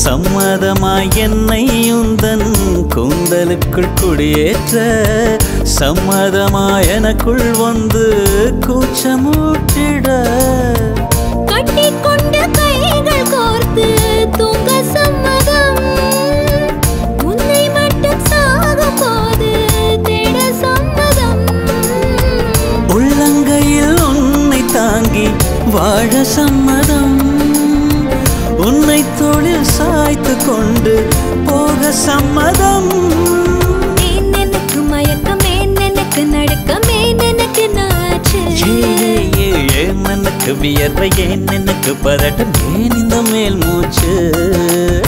சம்மதமாய் என்னை உந்தன் கூந்தலுக்குள் குடியேற்ற சம்மதமாய் எனக்குள் வந்து கூச்சமூட்டிட கட்டிக்கொண்ட கைகள் கோர்த்து தூங்க சம்மதம் உன்னை மட்டும் சாகும் போது தேட சம்மதம் உள்ளங்கையில் உன்னை தாங்கி வாழ சம்மதம் உன்னை தோளில் சாய்த்து கொண்டு போக சம்மதம் ஏன் எனக்கு மயக்கம் ஏன் எனக்கு நடுக்கம் ஏன் எனக்கு நாச்சு ஏன் எனக்கு வியர்வை ஏன் எனக்கு பதட்டம் ஏன் இந்த மேல் மூச்சு